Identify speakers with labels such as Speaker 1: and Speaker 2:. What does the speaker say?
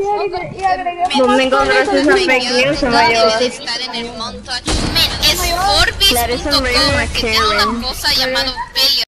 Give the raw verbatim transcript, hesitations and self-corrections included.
Speaker 1: ¿Dónde encontraste esa fake news? Se me llevó.
Speaker 2: Estar en el montage. Men, es Forbes punto com que tiene una cosa llamada